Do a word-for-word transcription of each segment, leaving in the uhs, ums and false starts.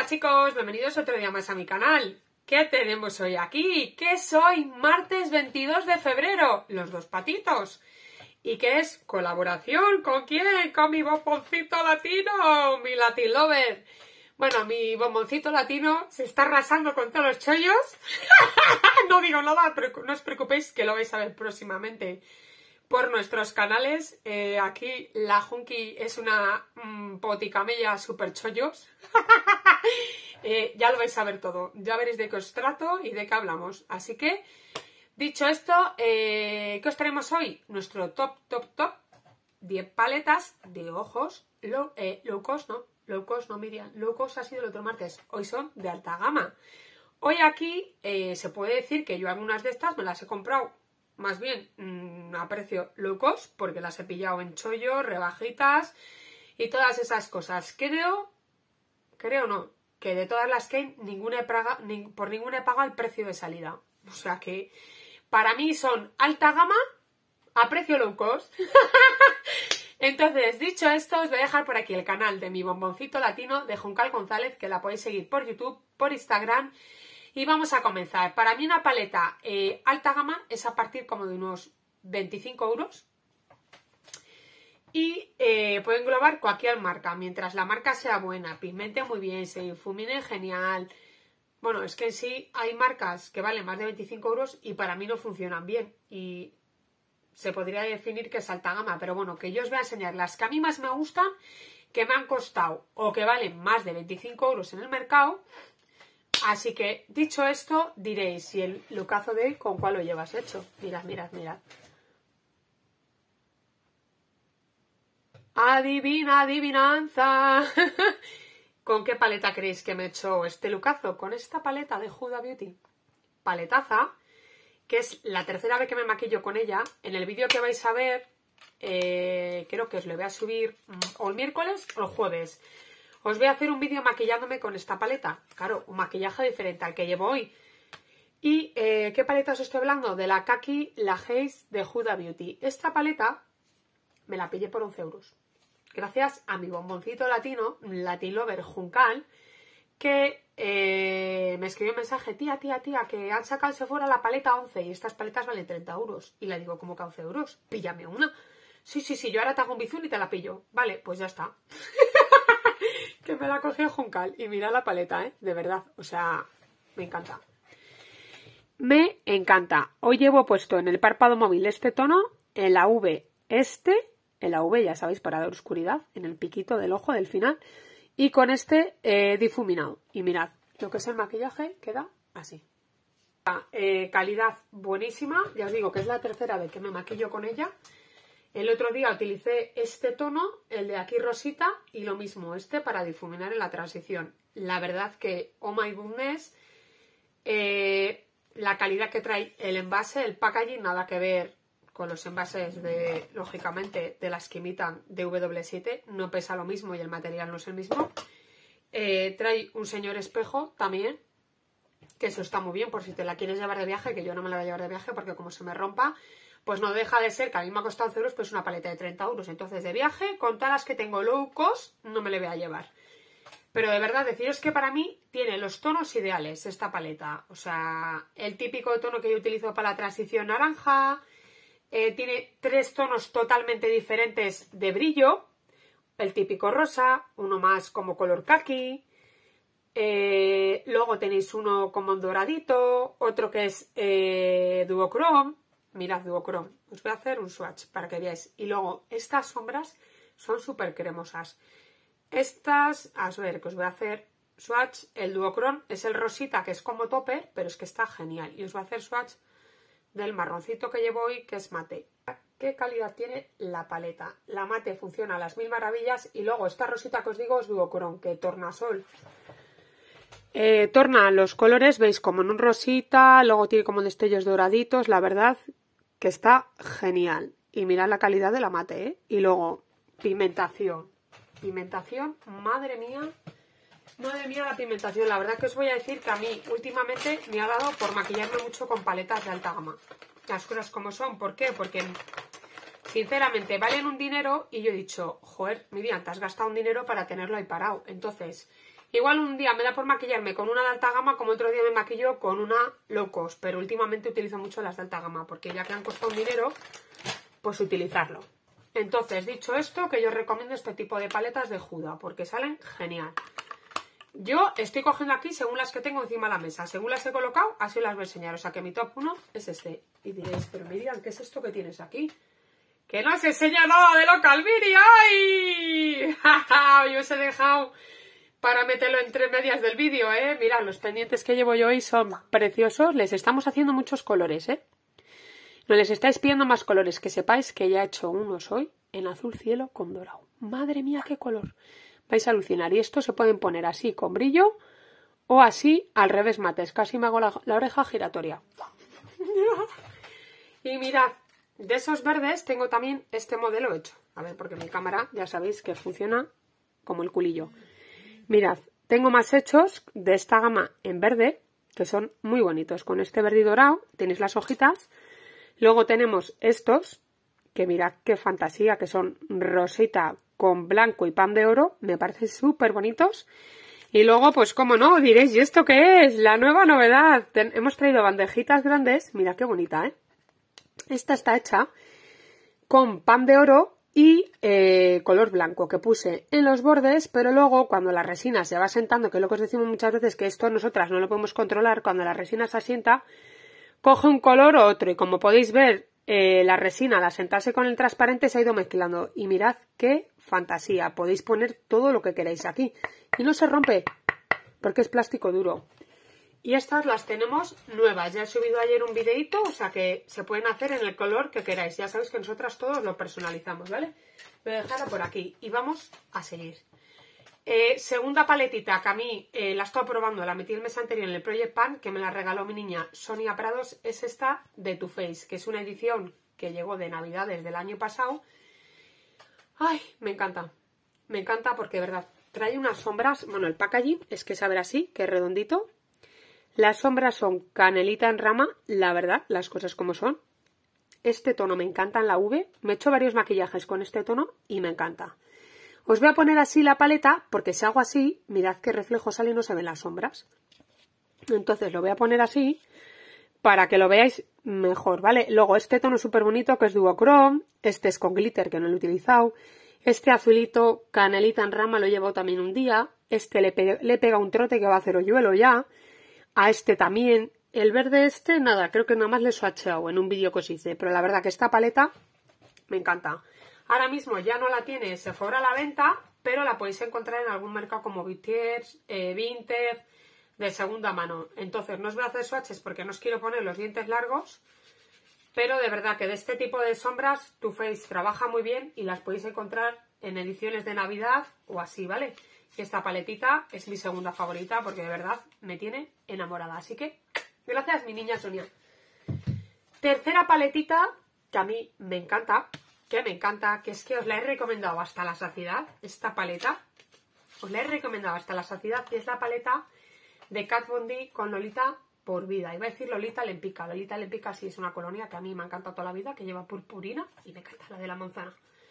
chicos, bienvenidos otro día más a mi canal. ¿Qué tenemos hoy aquí? ¿Qué es hoy? Martes veintidós de febrero, los dos patitos. ¿Y qué es? ¿Colaboración? ¿Con quién? Con mi bomboncito latino, mi Latin Lover. Bueno, mi bomboncito latino se está arrasando con todos los chollos. No digo nada, pero no os preocupéis que lo vais a ver próximamente por nuestros canales. Eh, aquí la Junki es una mmm, poticamella super chollos. eh, ya lo vais a ver todo. Ya veréis de qué os trato y de qué hablamos. Así que, dicho esto, eh, ¿qué os traemos hoy? Nuestro top, top, top. diez paletas de ojos low, eh, low cost, ¿no? Low cost, no, Miriam. Low cost ha sido el otro martes. Hoy son de alta gama. Hoy aquí eh, se puede decir que yo algunas de estas me las he comprado más bien mmm, a precio low cost, porque las he pillado en chollo, rebajitas y todas esas cosas. Creo, creo no, que de todas las que hay, ninguna he paga, ni, por ninguna he pagado el precio de salida. O sea que para mí son alta gama a precio low cost. Entonces, dicho esto, os voy a dejar por aquí el canal de mi bomboncito latino de Juncal González, que la podéis seguir por YouTube, por Instagram. Y vamos a comenzar. Para mí una paleta eh, alta gama es a partir como de unos veinticinco euros. Y eh, puede englobar cualquier marca, mientras la marca sea buena, pigmente muy bien, se difumine genial. Bueno, es que en sí hay marcas que valen más de veinticinco euros y para mí no funcionan bien. Y se podría definir que es alta gama, pero bueno, que yo os voy a enseñar las que a mí más me gustan, que me han costado o que valen más de veinticinco euros en el mercado. Así que, dicho esto, diréis si el lookazo de hoy con cuál lo llevas hecho. Mirad, mirad, mirad. Adivina, adivinanza. ¿Con qué paleta creéis que me he hecho este lookazo? Con esta paleta de Huda Beauty. Paletaza, que es la tercera vez que me maquillo con ella. En el vídeo que vais a ver, eh, creo que os lo voy a subir o el miércoles o el jueves. Os voy a hacer un vídeo maquillándome con esta paleta. Claro, un maquillaje diferente al que llevo hoy. ¿Y eh, qué paleta os estoy hablando? De la Kaki La Haze de Huda Beauty. Esta paleta me la pillé por once euros. Gracias a mi bomboncito latino, Latin Lover Juncal, que eh, me escribió un mensaje: tía, tía, tía, que han sacado se fuera la paleta once y estas paletas valen treinta euros. Y le digo, ¿cómo que once euros? Píllame una. Sí, sí, sí, yo ahora te hago un bizun y te la pillo. Vale, pues ya está. Que me la cogí Juncal. Y mira la paleta, ¿eh? De verdad, o sea, me encanta. Me encanta. Hoy llevo puesto en el párpado móvil este tono, en la V este, en la V ya sabéis para dar oscuridad, en el piquito del ojo del final, y con este eh, difuminado. Y mirad, lo que es el maquillaje queda así. Eh, calidad buenísima, ya os digo que es la tercera vez que me maquillo con ella. El otro día utilicé este tono, el de aquí rosita, y lo mismo, este para difuminar en la transición. La verdad que, oh my goodness, eh, la calidad que trae el envase, el packaging, nada que ver con los envases de, lógicamente, de las que imitan de W siete, no pesa lo mismo y el material no es el mismo. Eh, trae un señor espejo también, que eso está muy bien por si te la quieres llevar de viaje, que yo no me la voy a llevar de viaje porque como se me rompa, pues no deja de ser que a mí me ha costado once euros, pues una paleta de treinta euros. Entonces de viaje, con todas las que tengo low cost, no me le voy a llevar. Pero de verdad, deciros que para mí tiene los tonos ideales esta paleta. O sea, el típico tono que yo utilizo para la transición naranja. Eh, tiene tres tonos totalmente diferentes de brillo. El típico rosa, uno más como color kaki. Eh, luego tenéis uno como doradito, otro que es eh, duochrome. Mirad, duochrome. Os voy a hacer un swatch para que veáis. Y luego, estas sombras son súper cremosas. Estas, a ver, que os voy a hacer swatch. El duochrome es el rosita, que es como topper, pero es que está genial. Y os voy a hacer swatch del marroncito que llevo hoy, que es mate. ¿Qué calidad tiene la paleta? La mate funciona a las mil maravillas. Y luego, esta rosita que os digo es duochrome, que tornasol. Eh, torna los colores, veis, como en un rosita, luego tiene como destellos doraditos. La verdad que está genial. Y mirad la calidad de la mate, ¿eh? Y luego, pigmentación. Pigmentación, madre mía. Madre mía la pigmentación. La verdad que os voy a decir que a mí últimamente me ha dado por maquillarme mucho con paletas de alta gama. Las cosas como son. ¿Por qué? Porque sinceramente valen un dinero y yo he dicho, joder, Miriam, te has gastado un dinero para tenerlo ahí parado. Entonces, Igual un día me da por maquillarme con una de alta gama, como otro día me maquillo con una low cost, pero últimamente utilizo mucho las de alta gama, porque ya que han costado un dinero, pues utilizarlo. Entonces, dicho esto, que yo recomiendo este tipo de paletas de Huda, porque salen genial. Yo estoy cogiendo aquí según las que tengo encima de la mesa. Según las he colocado, así las voy a enseñar. O sea que mi top uno es este. Y diréis, pero Miriam, ¿qué es esto que tienes aquí? ¡Que no os enseña nada de local, Miriam! ¡Ay! Yo os he dejado para meterlo entre medias del vídeo, ¿eh? Mirad, los pendientes que llevo yo hoy son preciosos. Les estamos haciendo muchos colores, ¿eh? No les estáis pidiendo más colores. Que sepáis que ya he hecho unos hoy en azul cielo con dorado. ¡Madre mía, qué color! Vais a alucinar. Y estos se pueden poner así con brillo o así al revés mates. Casi me hago la, la oreja giratoria. Y mirad, de esos verdes tengo también este modelo hecho. A ver, porque mi cámara ya sabéis que funciona como el culillo. Mirad, tengo más hechos de esta gama en verde, que son muy bonitos. Con este verde y dorado tenéis las hojitas. Luego tenemos estos, que mirad qué fantasía, que son rosita con blanco y pan de oro, me parecen súper bonitos. Y luego, pues como no, diréis, ¿y esto qué es? La nueva novedad. Ten hemos traído bandejitas grandes, mira qué bonita, ¿eh? Esta está hecha con pan de oro y eh, color blanco, que puse en los bordes, pero luego cuando la resina se va sentando, que es lo que os decimos muchas veces, que esto nosotras no lo podemos controlar, cuando la resina se asienta, coge un color u otro, y como podéis ver, Eh, la resina al sentarse con el transparente se ha ido mezclando y mirad qué fantasía, podéis poner todo lo que queráis aquí y no se rompe porque es plástico duro. Y estas las tenemos nuevas, ya he subido ayer un videito, o sea que se pueden hacer en el color que queráis, ya sabéis que nosotras todos lo personalizamos, ¿vale? Voy a dejarla por aquí y vamos a seguir. Eh, segunda paletita que a mí eh, la he estado probando, la metí el mes anterior en el Project Pan, que me la regaló mi niña Sonia Prados, es esta de Too Faced, que es una edición que llegó de Navidades del año pasado. Ay, me encanta, me encanta porque de verdad trae unas sombras, bueno, el packaging es que es a ver así, que es redondito. Las sombras son canelita en rama, la verdad, las cosas como son. Este tono me encanta en la V, me he hecho varios maquillajes con este tono y me encanta. Os voy a poner así la paleta, porque si hago así, mirad qué reflejo sale y no se ven las sombras. Entonces lo voy a poner así, para que lo veáis mejor, ¿vale? Luego este tono súper bonito que es duochrome, este es con glitter que no lo he utilizado, este azulito canelita en rama lo he llevado también un día, este le, pe le pega un trote que va a hacer hoyuelo ya, a este también, el verde este, nada, creo que nada más le he swatcheado en un vídeo que os hice, pero la verdad que esta paleta me encanta. Ahora mismo ya no la tiene Sephora a la venta, pero la podéis encontrar en algún mercado como Vintage, eh, Vinted, de segunda mano. Entonces no os voy a hacer swatches porque no os quiero poner los dientes largos, pero de verdad que de este tipo de sombras Too Faced trabaja muy bien y las podéis encontrar en ediciones de Navidad o así, ¿vale? Y esta paletita es mi segunda favorita porque de verdad me tiene enamorada. Así que gracias, mi niña Sonia. Tercera paletita que a mí me encanta, que me encanta, que es que os la he recomendado hasta la saciedad, esta paleta, os la he recomendado hasta la saciedad, y es la paleta de Kat Von D con Lolita por vida. Iba a decir Lolita Lempica, Lolita Lempica sí es una colonia que a mí me ha encantado toda la vida, que lleva purpurina, y me encanta la de la manzana.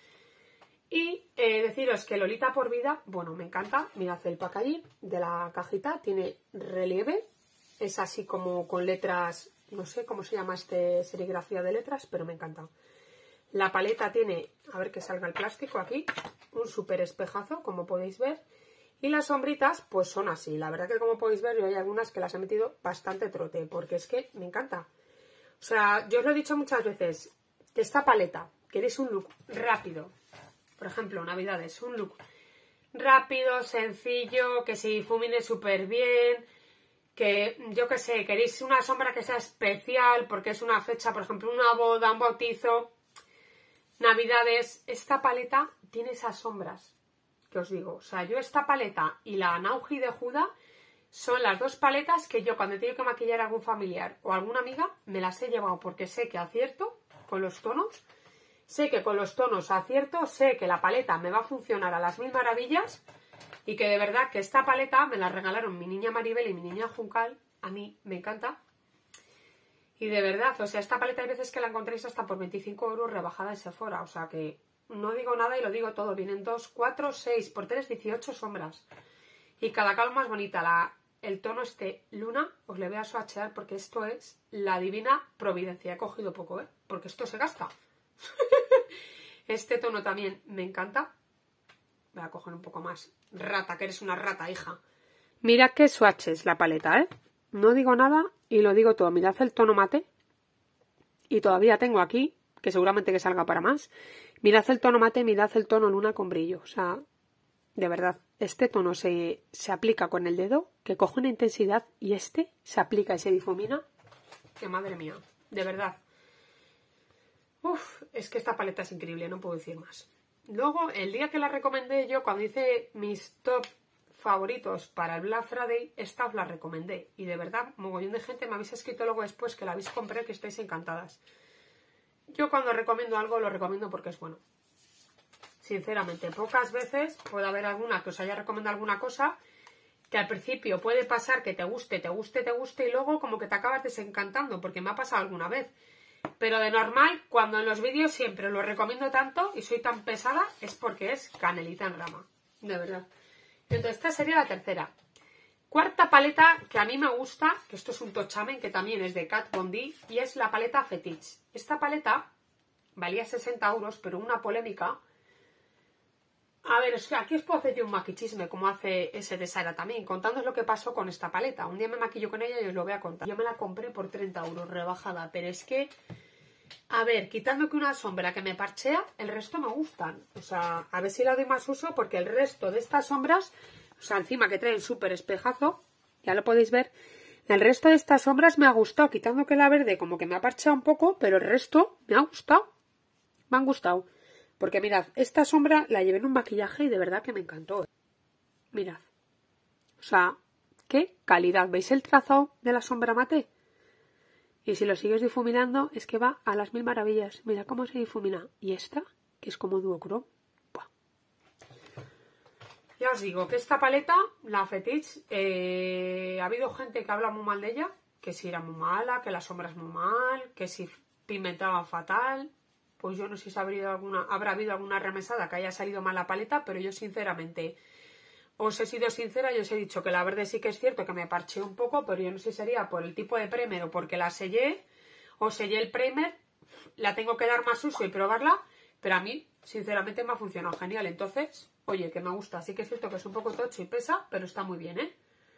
Y eh, deciros que Lolita por vida, bueno, me encanta, mirad el packaging de la cajita, tiene relieve, es así como con letras, no sé cómo se llama este serigrafía de letras, pero me encanta. La paleta tiene, a ver que salga el plástico aquí, un súper espejazo, como podéis ver. Y las sombritas, pues son así. La verdad que como podéis ver, yo hay algunas que las he metido bastante trote, porque es que me encanta. O sea, yo os lo he dicho muchas veces, que esta paleta, queréis un look rápido, por ejemplo, Navidades, un look rápido, sencillo, que se difumine súper bien, que yo que sé, queréis una sombra que sea especial, porque es una fecha, por ejemplo, una boda, un bautizo, Navidades, esta paleta tiene esas sombras que os digo. O sea, yo esta paleta y la Nauji de Huda son las dos paletas que yo cuando he tenido que maquillar a algún familiar o a alguna amiga me las he llevado porque sé que acierto con los tonos, sé que con los tonos acierto, sé que la paleta me va a funcionar a las mil maravillas y que de verdad que esta paleta me la regalaron mi niña Maribel y mi niña Juncal, a mí me encanta. Y de verdad, o sea, esta paleta hay veces que la encontráis hasta por veinticinco euros rebajada en Sephora. O sea que no digo nada y lo digo todo. Vienen dos, cuatro, seis, por tres, dieciocho sombras. Y cada vez más bonita. La, el tono este Luna, os le voy a swatchear porque esto es la divina providencia. He cogido poco, ¿eh? Porque esto se gasta. Este tono también me encanta. Voy a coger un poco más. Rata, que eres una rata, hija. Mirad qué swatch es la paleta, ¿eh? No digo nada y lo digo todo. Mirad el tono mate. Y todavía tengo aquí, que seguramente que salga para más. Mirad el tono mate, mirad el tono Luna con brillo. O sea, de verdad, este tono se, se aplica con el dedo, que coge una intensidad, y este se aplica y se difumina. Que madre mía, de verdad. Uf, es que esta paleta es increíble, no puedo decir más. Luego, el día que la recomendé yo, cuando hice mis top favoritos para el Black Friday, esta os la recomendé. Y de verdad, mogollón de gente me habéis escrito luego después que la habéis comprado, que estáis encantadas. Yo cuando recomiendo algo, lo recomiendo porque es bueno. Sinceramente, pocas veces puede haber alguna que os haya recomendado alguna cosa que al principio puede pasar que te guste, te guste, te guste y luego como que te acabas desencantando, porque me ha pasado alguna vez. Pero de normal, cuando en los vídeos siempre lo recomiendo tanto y soy tan pesada, es porque es canelita en rama. De verdad. Entonces, esta sería la tercera. Cuarta paleta que a mí me gusta, que esto es un tochamen, que también es de Kat Von D, y es la paleta Fetiche. Esta paleta valía sesenta euros, pero una polémica. A ver, es que aquí os puedo hacer yo un maquichisme, como hace ese de Sara también, contándoos lo que pasó con esta paleta. Un día me maquillo con ella y os lo voy a contar. Yo me la compré por treinta euros, rebajada, pero es que, a ver, quitando que una sombra que me parchea, el resto me gustan. O sea, a ver si la doy más uso, porque el resto de estas sombras, o sea, encima que traen súper espejazo, ya lo podéis ver, el resto de estas sombras me ha gustado, quitando que la verde como que me ha parcheado un poco, pero el resto me ha gustado, me han gustado. Porque mirad, esta sombra la llevé en un maquillaje y de verdad que me encantó. Mirad. O sea, qué calidad. ¿Veis el trazado de la sombra mate? Y si lo sigues difuminando es que va a las mil maravillas. Mira cómo se difumina. Y esta, que es como duochrome. Buah. Ya os digo que esta paleta, la Fetiche, eh, ha habido gente que habla muy mal de ella. Que si era muy mala, que la sombra es muy mal, que si pigmentaba fatal. Pues yo no sé si habrá habido alguna, habrá habido alguna remesada que haya salido mal la paleta, pero yo sinceramente os he sido sincera y os he dicho que la verde sí que es cierto que me parché un poco, pero yo no sé si sería por el tipo de primer o porque la sellé, o sellé el primer, la tengo que dar más uso y probarla, pero a mí sinceramente me ha funcionado genial. Entonces, oye, que me gusta, sí que es cierto que es un poco tocho y pesa, pero está muy bien, ¿eh?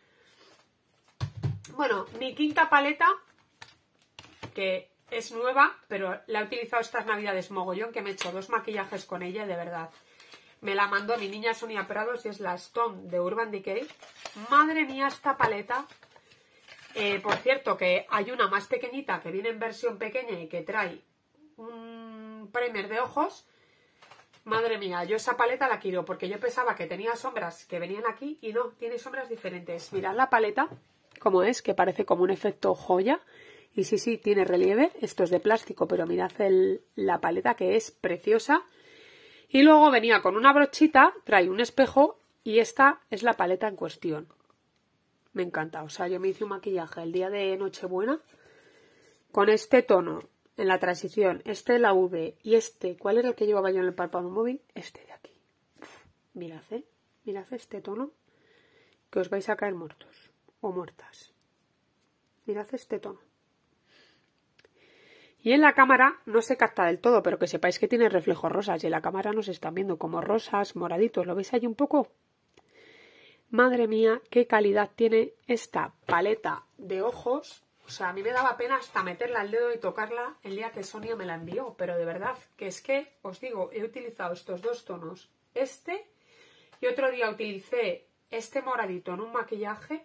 Bueno, mi quinta paleta, que es nueva, pero la he utilizado estas navidades mogollón, que me he hecho dos maquillajes con ella, de verdad. Me la mandó mi niña Sonia Prados y es la Stone de Urban Decay. Madre mía, esta paleta. Eh, por cierto, que hay una más pequeñita que viene en versión pequeña y que trae un primer de ojos. Madre mía, yo esa paleta la quiero porque yo pensaba que tenía sombras que venían aquí y no, tiene sombras diferentes. Mirad la paleta, como es, que parece como un efecto joya. Y sí, sí, tiene relieve. Esto es de plástico, pero mirad el, la paleta, que es preciosa. Y luego venía con una brochita, trae un espejo y esta es la paleta en cuestión. Me encanta. O sea, yo me hice un maquillaje el día de Nochebuena con este tono en la transición. Este la V y este, ¿cuál era el que llevaba yo en el párpado móvil? Este de aquí. Uf, mirad, ¿eh? Mirad este tono, que os vais a caer muertos o muertas. Mirad este tono. Y en la cámara no se capta del todo, pero que sepáis que tiene reflejos rosas. Y en la cámara nos están viendo como rosas, moraditos. ¿Lo veis ahí un poco? Madre mía, qué calidad tiene esta paleta de ojos. O sea, a mí me daba pena hasta meterla al dedo y tocarla el día que Sonia me la envió. Pero de verdad, que es que, os digo, he utilizado estos dos tonos. Este, y otro día utilicé este moradito en un maquillaje.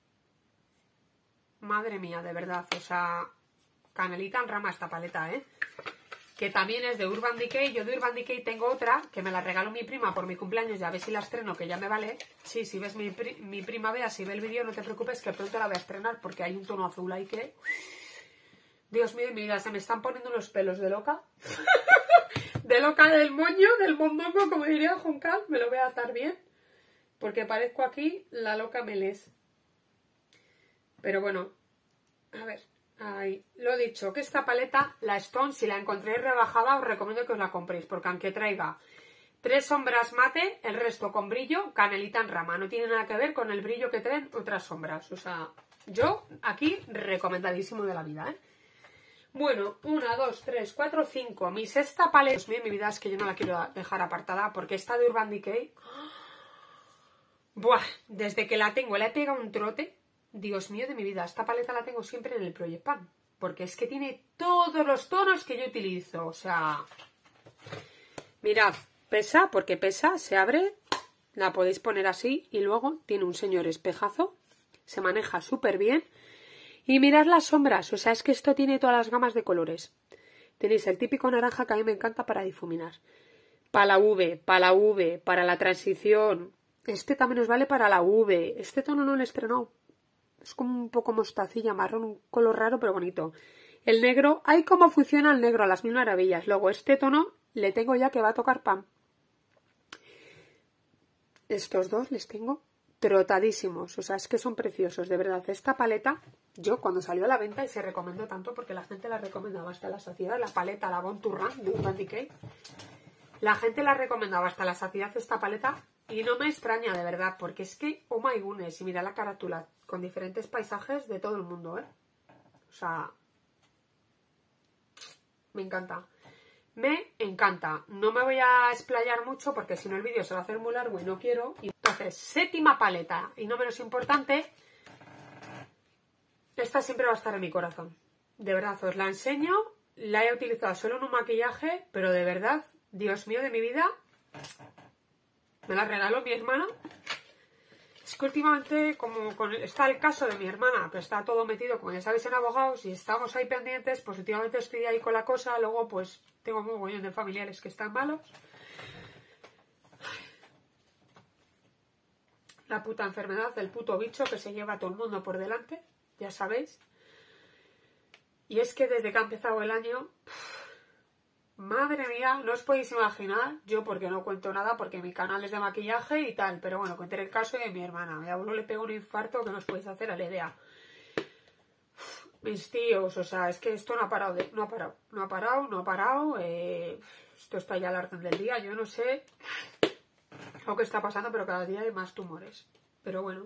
Madre mía, de verdad, o sea... Canelita en rama esta paleta, ¿eh? Que también es de Urban Decay. Yo de Urban Decay tengo otra que me la regaló mi prima por mi cumpleaños. Ya ves si la estreno, que ya me vale. Sí, si ves mi, pri mi prima, vea, si ve el vídeo, no te preocupes, que pronto la voy a estrenar porque hay un tono azul ahí que... Dios mío, mira, se me están poniendo los pelos de loca. De loca del moño, del mondongo, como diría Juncal. Me lo voy a atar bien, porque parezco aquí la loca Melés. Pero bueno, a ver... Ay, lo dicho, que esta paleta, la Stone, si la encontréis rebajada, os recomiendo que os la compréis, porque aunque traiga Tres sombras mate, el resto con brillo, canelita en rama. No tiene nada que ver con el brillo que traen otras sombras. O sea, yo aquí recomendadísimo de la vida, ¿eh? Bueno, una, dos, tres, cuatro, cinco. Mi sexta paleta. Dios mío, mi vida es que yo no la quiero dejar apartada porque esta de Urban Decay... Buah, desde que la tengo le he pegado un trote. Dios mío de mi vida, esta paleta la tengo siempre en el Project Pan. Porque es que tiene todos los tonos que yo utilizo. O sea... Mirad, pesa, porque pesa, se abre. La podéis poner así y luego tiene un señor espejazo. Se maneja súper bien. Y mirad las sombras, o sea, es que esto tiene todas las gamas de colores. Tenéis el típico naranja que a mí me encanta para difuminar. Para la V, para la V, para la transición. Este también os vale para la V. Este tono no lo he estrenado. Es como un poco mostacilla, marrón, un color raro pero bonito. El negro, ¡ay cómo funciona el negro! A las mil maravillas. Luego este tono le tengo ya que va a tocar pan. Estos dos les tengo trotadísimos, o sea, es que son preciosos, de verdad. Esta paleta, yo cuando salió a la venta y se recomendó tanto porque la gente la recomendaba hasta la saciedad, la paleta, la Born to Run de Urban Decay, la gente la recomendaba hasta la saciedad esta paleta y no me extraña, de verdad, porque es que, oh my goodness, y mira la carátula, con diferentes paisajes de todo el mundo, ¿eh? O sea, me encanta. Me encanta. No me voy a explayar mucho porque si no el vídeo se va a hacer muy largo y no quiero. Entonces, séptima paleta y no menos importante, esta siempre va a estar en mi corazón. De verdad, os la enseño. La he utilizado solo en un maquillaje, pero de verdad, Dios mío de mi vida, me la regaló mi hermana. Es que últimamente, como con, está el caso de mi hermana, que está todo metido, como ya sabéis, en abogados, y estamos ahí pendientes, pues últimamente estoy ahí con la cosa, luego pues tengo un mogollón de familiares que están malos. La puta enfermedad del puto bicho que se lleva a todo el mundo por delante, ya sabéis. Y es que desde que ha empezado el año... Madre mía, no os podéis imaginar, yo porque no cuento nada, porque mi canal es de maquillaje y tal, pero bueno, conté el caso de mi hermana. Mi abuelo le pegó un infarto que no os podéis hacer a la idea. Mis tíos, o sea, es que esto no ha parado, de, no ha parado, no ha parado, no ha parado. Eh, esto está ya al orden del día, yo no sé lo que está pasando, pero cada día hay más tumores. Pero bueno.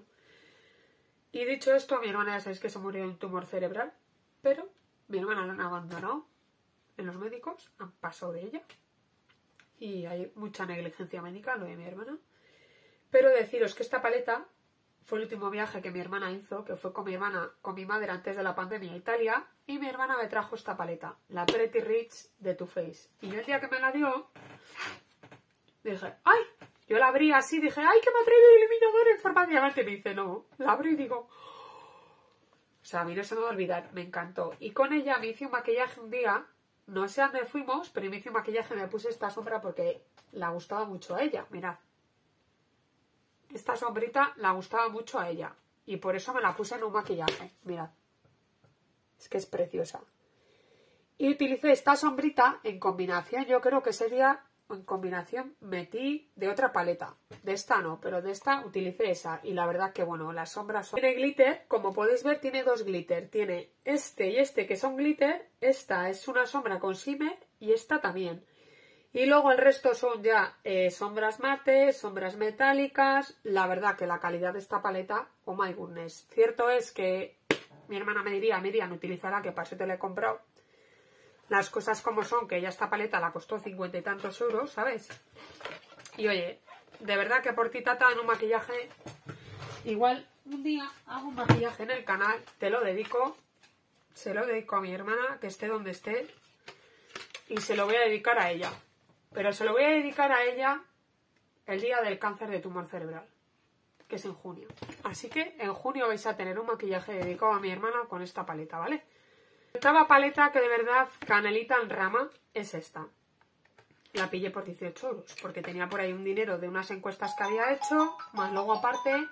Y dicho esto, mi hermana ya sabéis que se murió de un tumor cerebral, pero mi hermana la han abandonado. En los médicos han pasado de ella y hay mucha negligencia médica, lo de mi hermana. Pero deciros que esta paleta fue el último viaje que mi hermana hizo, que fue con mi hermana, con mi madre antes de la pandemia a Italia, y mi hermana me trajo esta paleta, la Pretty Rich de Too Faced. Y yo el día que me la dio, dije, ¡ay! Yo la abrí así, dije, ¡ay, que me ha traído el iluminador en forma de diamante! Me dice, no, la abrí y digo... O sea, a mí no se me va a olvidar, me encantó. Y con ella me hice un maquillaje un día... No sé a dónde fuimos, pero me hice un maquillaje y me puse esta sombra porque la gustaba mucho a ella. Mirad. Esta sombrita la gustaba mucho a ella. Y por eso me la puse en un maquillaje. Mirad. Es que es preciosa. Y utilicé esta sombrita en combinación. Yo creo que ese día en combinación metí de otra paleta. De esta no, pero de esta utilicé esa. Y la verdad que bueno, las sombras son... Tiene glitter, como podéis ver tiene dos glitter. Tiene este y este que son glitter. Esta es una sombra con shimmer y esta también. Y luego el resto son ya eh, sombras mates, sombras metálicas. La verdad que la calidad de esta paleta, oh my goodness. Cierto es que mi hermana me diría, Miriam, utilizará, que para eso te la he comprado. Las cosas como son, que ya esta paleta la costó cincuenta y tantos euros, ¿sabes? Y oye, de verdad que por ti, tata, en un maquillaje, igual un día hago un maquillaje en el canal, te lo dedico, se lo dedico a mi hermana, que esté donde esté, y se lo voy a dedicar a ella. Pero se lo voy a dedicar a ella el día del cáncer de tumor cerebral, que es en junio. Así que en junio vais a tener un maquillaje dedicado a mi hermana con esta paleta, ¿vale? La octava paleta que de verdad canelita en rama es esta. La pillé por dieciocho euros porque tenía por ahí un dinero de unas encuestas que había hecho, más luego aparte,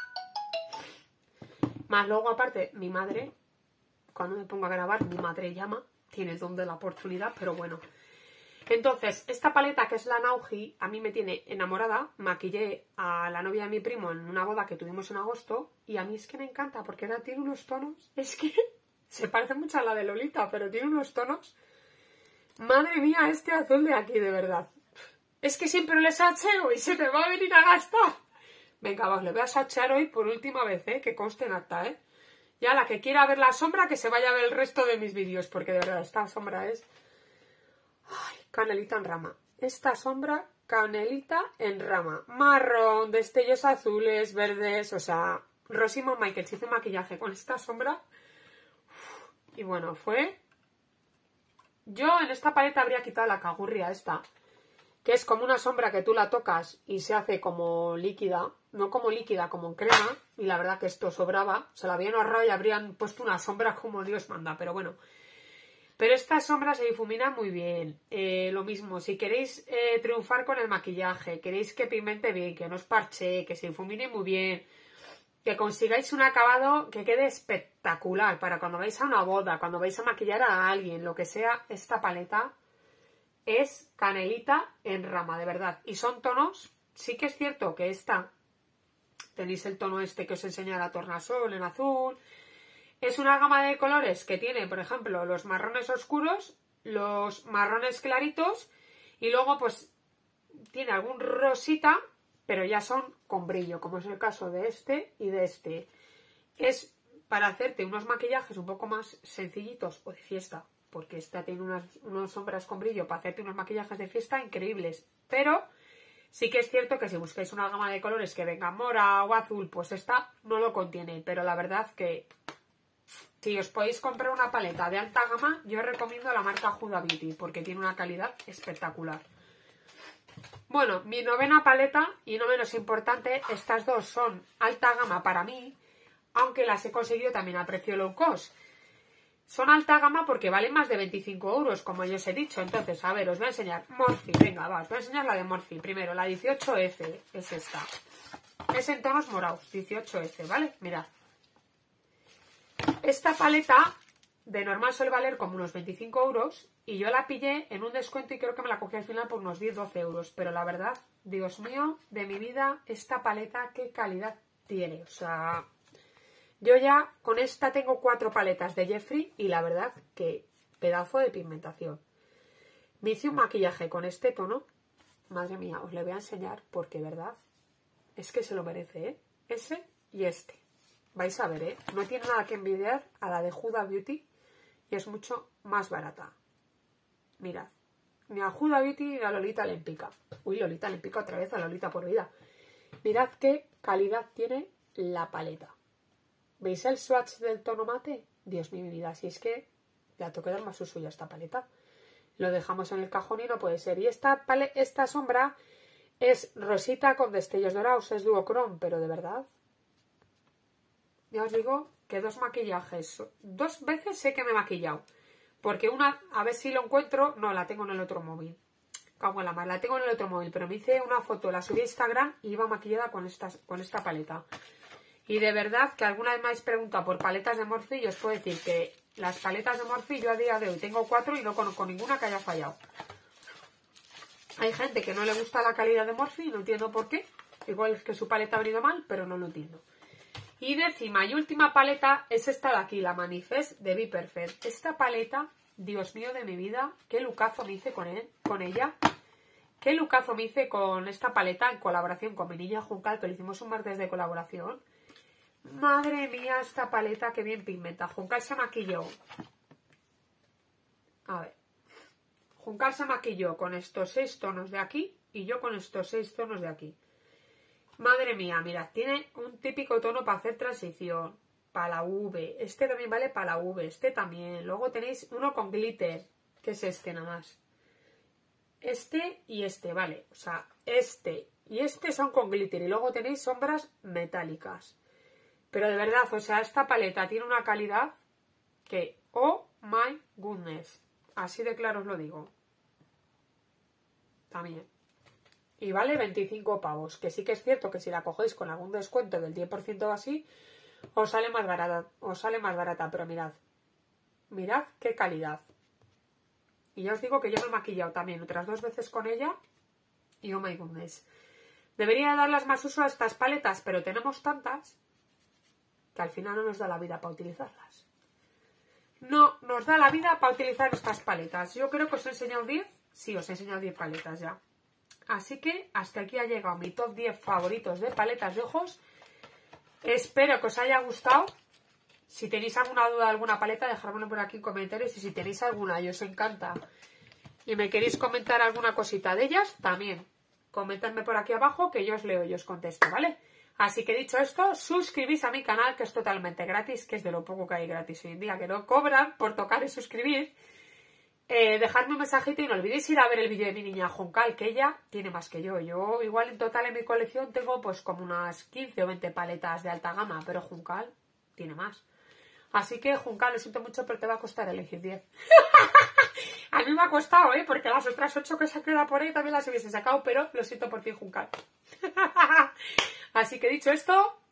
más luego aparte mi madre, cuando me pongo a grabar, mi madre llama, tiene el don de la oportunidad, pero bueno. Entonces, esta paleta que es la Nauji, a mí me tiene enamorada. Maquillé a la novia de mi primo en una boda que tuvimos en agosto y a mí es que me encanta porque ahora tiene unos tonos, es que... Se parece mucho a la de Lolita, pero tiene unos tonos... Madre mía, este azul de aquí, de verdad. Es que siempre le sacheo y se me va a venir a gastar. Venga, va, os le voy a sachear hoy por última vez, ¿eh? Que conste en acta, ¿eh? Ya la que quiera ver la sombra, que se vaya a ver el resto de mis vídeos, porque de verdad esta sombra es... Ay, canelita en rama. Esta sombra, canelita en rama. Marrón, destellos azules, verdes, o sea... Rosimo Michael se hizo maquillaje con esta sombra. Y bueno, fue... Yo en esta paleta habría quitado la cagurria esta, que es como una sombra que tú la tocas y se hace como líquida, no como líquida, como en crema, y la verdad que esto sobraba, se la habían ahorrado y habrían puesto una sombra como Dios manda, pero bueno. Pero esta sombra se difumina muy bien, eh, lo mismo, si queréis eh, triunfar con el maquillaje, queréis que pigmente bien, que no os parche, que se difumine muy bien, que consigáis un acabado que quede espectacular para cuando vais a una boda, cuando vais a maquillar a alguien, lo que sea, esta paleta es canelita en rama, de verdad. Y son tonos, sí que es cierto que esta, tenéis el tono este que os enseña la tornasol en azul. Es una gama de colores que tiene, por ejemplo, los marrones oscuros, los marrones claritos y luego pues tiene algún rosita, pero ya son con brillo, como es el caso de este y de este. Es para hacerte unos maquillajes un poco más sencillitos o de fiesta, porque esta tiene unas, unas sombras con brillo para hacerte unos maquillajes de fiesta increíbles. Pero sí que es cierto que si buscáis una gama de colores que venga mora o azul, pues esta no lo contiene. Pero la verdad que si os podéis comprar una paleta de alta gama, yo os recomiendo la marca Huda Beauty, porque tiene una calidad espectacular. Bueno, mi novena paleta, y no menos importante, estas dos son alta gama para mí, aunque las he conseguido también a precio low cost. Son alta gama porque valen más de veinticinco euros, como ya os he dicho. Entonces, a ver, os voy a enseñar Morphe. Venga, va, os voy a enseñar la de Morphe. Primero, la dieciocho F es esta. Es en tonos morados, dieciocho F, ¿vale? Mirad. Esta paleta de normal suele valer como unos veinticinco euros y yo la pillé en un descuento y creo que me la cogí al final por unos diez doce euros. Pero la verdad, Dios mío, de mi vida, esta paleta, qué calidad tiene. O sea... Yo ya con esta tengo cuatro paletas de Jeffree y la verdad que pedazo de pigmentación. Me hice un maquillaje con este tono. Madre mía, os le voy a enseñar porque, verdad, es que se lo merece, ¿eh? Ese y este. Vais a ver, ¿eh? No tiene nada que envidiar a la de Huda Beauty y es mucho más barata. Mirad. Ni a Huda Beauty ni a Lolita Lempicka. Uy, Lolita Lempicka otra vez, a Lolita por vida. Mirad qué calidad tiene la paleta. ¿Veis el swatch del tono mate? Dios mío, mi vida, si es que ya tengo que dar más uso a esta paleta. Lo dejamos en el cajón y no puede ser. Y esta, pale esta sombra es rosita con destellos dorados, es duochrome, pero de verdad, ya os digo que dos maquillajes, dos veces sé que me he maquillado. Porque una, a ver si lo encuentro, no, la tengo en el otro móvil. Cago en la mar, la tengo en el otro móvil, pero me hice una foto, la subí a Instagram y iba maquillada con, estas, con esta paleta. Y de verdad que alguna vez me habéis preguntado por paletas de Morphe y os puedo decir que las paletas de Morphe yo a día de hoy tengo cuatro y no conozco ninguna que haya fallado. Hay gente que no le gusta la calidad de Morphe y no entiendo por qué. Igual es que su paleta ha venido mal, pero no lo entiendo. Y décima y última paleta es esta de aquí, la Manifest de Be Perfect. Esta paleta, Dios mío de mi vida, qué lucazo me hice con, él, con ella. Qué lucazo me hice con esta paleta en colaboración con mi niña Juncal, que le hicimos un martes de colaboración. Madre mía, esta paleta que bien pigmenta. Juncal se maquilló. A ver. Juncal se maquilló con estos seis tonos de aquí y yo con estos seis tonos de aquí. Madre mía, mirad, tiene un típico tono para hacer transición. Para la V. Este también vale para la V. Este también. Luego tenéis uno con glitter. Que es este nada más. Este y este, vale. O sea, este y este son con glitter. Y luego tenéis sombras metálicas. Pero de verdad, o sea, esta paleta tiene una calidad que, oh my goodness, así de claro os lo digo. También. Y vale veinticinco pavos, que sí que es cierto que si la cogéis con algún descuento del diez por ciento o así, os sale más barata, os sale más barata, pero mirad. Mirad qué calidad. Y ya os digo que yo me he maquillado también otras dos veces con ella y oh my goodness. Debería darlas más uso a estas paletas, pero tenemos tantas que al final no nos da la vida para utilizarlas. No nos da la vida para utilizar estas paletas. Yo creo que os he enseñado diez. Sí, os he enseñado diez paletas ya. Así que hasta aquí ha llegado mi top diez favoritos de paletas de ojos. Espero que os haya gustado. Si tenéis alguna duda de alguna paleta, dejármelo por aquí en comentarios. Y si tenéis alguna y os encanta y me queréis comentar alguna cosita de ellas, también comentadme por aquí abajo que yo os leo y os contesto, ¿vale? Así que dicho esto, suscribís a mi canal, que es totalmente gratis, que es de lo poco que hay gratis hoy en día, que no cobran por tocar y suscribir. Eh, dejadme un mensajito y no olvidéis ir a ver el vídeo de mi niña Juncal, que ella tiene más que yo. Yo igual en total en mi colección tengo pues como unas quince o veinte paletas de alta gama, pero Juncal tiene más. Así que Juncal, lo siento mucho, pero te va a costar elegir diez. A mí me ha costado, ¿eh? Porque las otras ocho que se han quedado por ahí también las hubiese sacado, pero lo siento por ti, Juncal. Así que dicho esto,